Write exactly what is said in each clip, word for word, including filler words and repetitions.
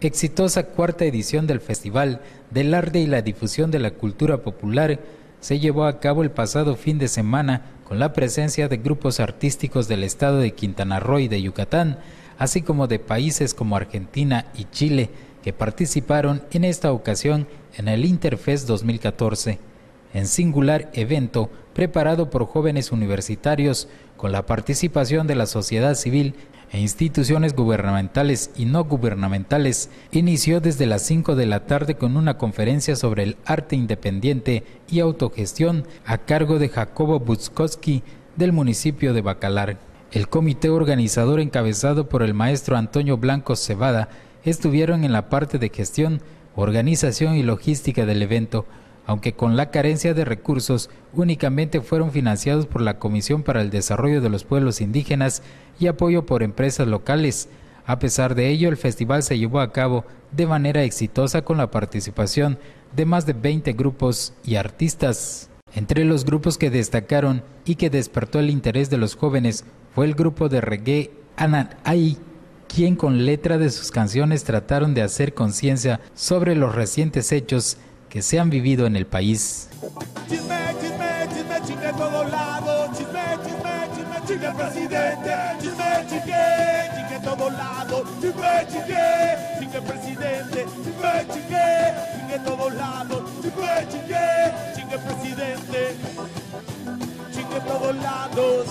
exitosa cuarta edición del Festival del Arte y la Difusión de la Cultura Popular se llevó a cabo el pasado fin de semana con la presencia de grupos artísticos del estado de Quintana Roo y de Yucatán, así como de países como Argentina y Chile, que participaron en esta ocasión en el Interfest dos mil catorce, en singular evento preparado por jóvenes universitarios con la participación de la sociedad civil e instituciones gubernamentales y no gubernamentales. Inició desde las cinco de la tarde con una conferencia sobre el arte independiente y autogestión a cargo de Jacobo Buczkowski del municipio de Bacalar. El comité organizador, encabezado por el maestro Antonio Blanco Cebada, estuvieron en la parte de gestión, organización y logística del evento, aunque con la carencia de recursos únicamente fueron financiados por la Comisión para el Desarrollo de los Pueblos Indígenas y apoyo por empresas locales. A pesar de ello, el festival se llevó a cabo de manera exitosa con la participación de más de veinte grupos y artistas. Entre los grupos que destacaron y que despertó el interés de los jóvenes fue el grupo de reggae Ananay, quien con letra de sus canciones trataron de hacer conciencia sobre los recientes hechos que se han vivido en el país. Chisme, chisme, chisme, chingue a todos lados. Chisme, chisme, chisme, chingue al presidente. Chisme, chingue, chingue a todos lados. Chisme, chingue, chingue al presidente. Chisme, chingue, chingue a todos lados. Chisme, chingue, chingue al presidente. Chingue a todos lados.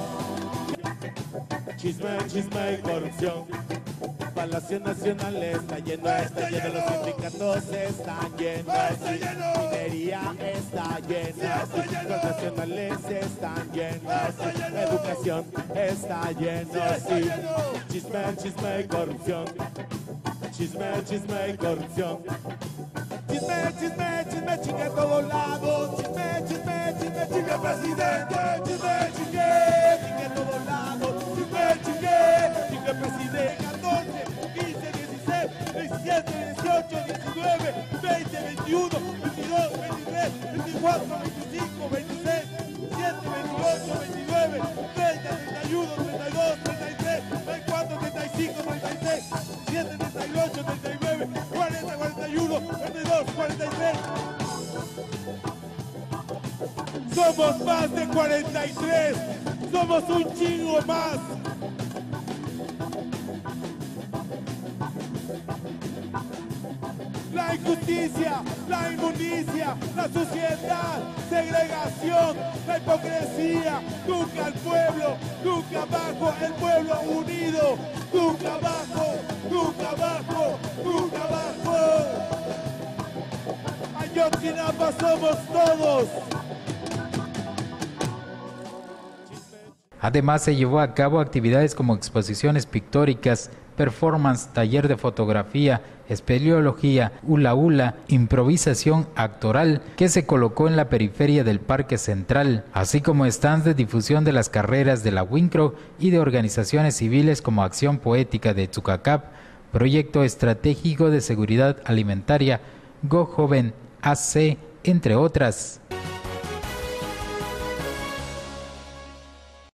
Chisme, chisme y corrupción. Palacio Nacional está lleno, está lleno, los sindicatos están llenos, minería está llena, los nacionales están llenos, educación está lleno, sí. Chisme, chisme y corrupción. Chisme, chisme y corrupción. Chisme, chisme, chisme, chingue a todos lados. Chisme, chisme, chisme, chingue al presidente. Chisme, chingue, chingue a todos lados. Chisme, chingue, chingue al presidente. catorce, quince, dieciséis, diecisiete, dieciocho, diecinueve, veinte, veintiuno, veintidós, veintitrés, veinticuatro, veinticinco, veintiséis, veintisiete, veintiocho, veintinueve, treinta, treinta y uno, treinta y dos, treinta y tres, treinta y cuatro, treinta y cinco, treinta y seis, treinta y siete, treinta y ocho, treinta y nueve, cuarenta, cuarenta y uno, cuarenta y dos, cuarenta y tres. Somos más de cuarenta y tres. Somos un chingo más. La injusticia, la inmundicia, la suciedad, segregación, la hipocresía, nunca al pueblo, nunca abajo, el pueblo unido, nunca abajo, nunca abajo, nunca abajo. Ayotzinapa somos todos. Además, se llevó a cabo actividades como exposiciones pictóricas, performance, taller de fotografía, espeleología, hula hula, improvisación actoral, que se colocó en la periferia del Parque Central, así como stands de difusión de las carreras de la WINCRO y de organizaciones civiles como Acción Poética de Tzucacap, Proyecto Estratégico de Seguridad Alimentaria, Go Joven A C, entre otras.